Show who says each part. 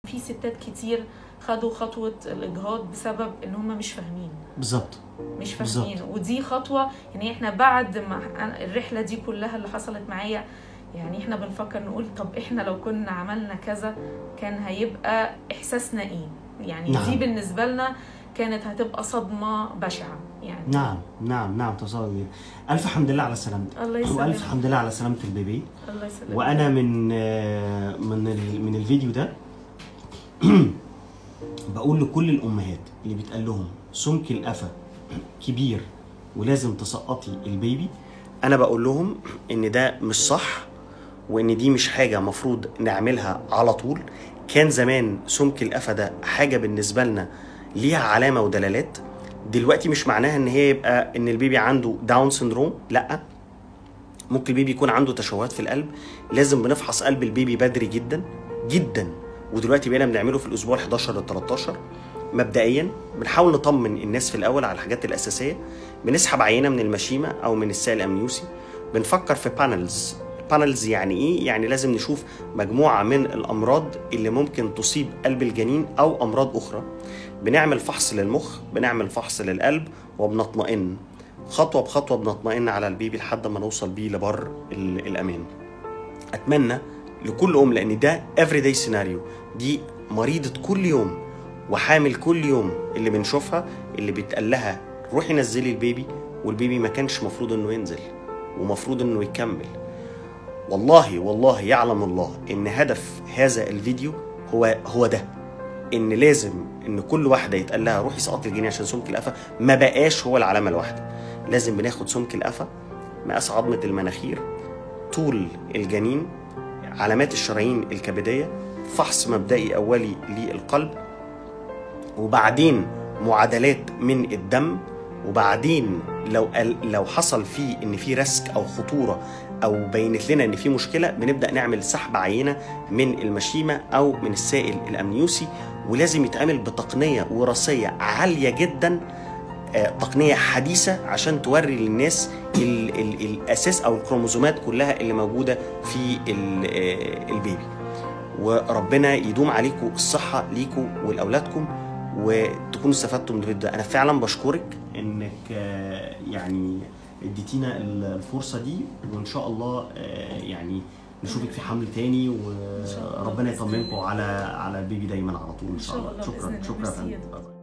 Speaker 1: في ستات كتير خدوا خطوه الاجهاض بسبب ان هم مش فاهمين.
Speaker 2: بالظبط،
Speaker 1: مش فاهمين. ودي خطوه يعني احنا بعد ما الرحله دي كلها اللي حصلت معايا، يعني احنا بنفكر نقول طب احنا لو كنا عملنا كذا كان هيبقى احساسنا ايه؟ يعني
Speaker 2: نعم.
Speaker 1: دي بالنسبه لنا كانت هتبقى صدمه بشعه يعني.
Speaker 2: نعم تصور. الف حمد لله على سلامتك.
Speaker 1: الله يسلمك.
Speaker 2: والف حمد لله على سلامه البيبي.
Speaker 1: الله يسلمك.
Speaker 2: وانا من الفيديو ده بقول لكل الامهات اللي بيتقال لهم سمك القفا كبير ولازم تسقطي البيبي، انا بقول لهم ان ده مش صح، وان دي مش حاجه مفروض نعملها على طول. كان زمان سمك القفا ده حاجه بالنسبه لنا ليها علامه ودلالات. دلوقتي مش معناها ان هي يبقى ان البيبي عنده داون سندروم، لا، ممكن البيبي يكون عنده تشوهات في القلب. لازم بنفحص قلب البيبي بدري جدا جدا، ودلوقتي بقينا بنعمله في الاسبوع 11 ل 13. مبدئيا بنحاول نطمن الناس في الاول على الحاجات الاساسيه. بنسحب عينه من المشيمه او من السائل الامنيوسي. بنفكر في بانلز يعني ايه؟ يعني لازم نشوف مجموعه من الامراض اللي ممكن تصيب قلب الجنين او امراض اخرى. بنعمل فحص للمخ، بنعمل فحص للقلب، وبنطمئن خطوه بخطوه، بنطمئن على البيبي لحد ما نوصل بيه لبر الامان. اتمنى لكل ام، لان ده everyday سيناريو، دي مريضه كل يوم وحامل كل يوم اللي بنشوفها، اللي بيتقال لها روحي نزلي البيبي، والبيبي ما كانش مفروض انه ينزل ومفروض انه يكمل. والله يعلم الله ان هدف هذا الفيديو هو ده، ان لازم ان كل واحده يتقال لها روحي سقطي الجنين عشان سمك القفا ما بقاش هو العلامه الواحده. لازم بناخد سمك القفا، مقاس عظمه المناخير، طول الجنين، علامات الشرايين الكبديه، فحص مبدئي اولي للقلب، وبعدين معادلات من الدم، وبعدين لو حصل فيه ان في ريسك او خطوره او بينت لنا ان في مشكله، بنبدا نعمل سحب عينه من المشيمه او من السائل الامنيوسي. ولازم يتعمل بتقنيه وراثيه عاليه جدا، تقنيه حديثه، عشان توري للناس الاساس او الكروموزومات كلها اللي موجوده في البيبي. وربنا يدوم عليكم الصحه ليكم ولاولادكم، وتكونوا استفدتوا من الفيديو ده. انا فعلا بشكرك انك يعني اديتينا الفرصه دي، وان شاء الله يعني نشوفك في حمل تاني، وربنا يطمنكم على البيبي دايما على طول ان شاء الله. شكرا يا فندم.